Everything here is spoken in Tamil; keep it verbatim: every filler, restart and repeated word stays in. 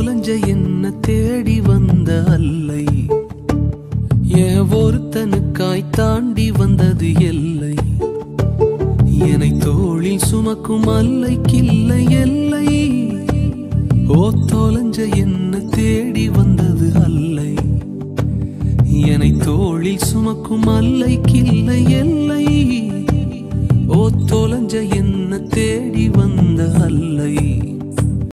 தொலைஞ்ச என்ன தேடி வந்த அல்லை ஏன் ஒருத்தனுக்காய் தாண்டி வந்தது எல்லை என்னை தோளில் சுமக்கும் அல்லைக்கில்லை எல்லை ஓ தொலைஞ்ச என்ன தேடி வந்தது அல்லை என்னை தோளில் சுமக்கும் அல்லைக்கில்லை எல்லை ஓ தொலைஞ்ச என்ன தேடி வந்த அல்லை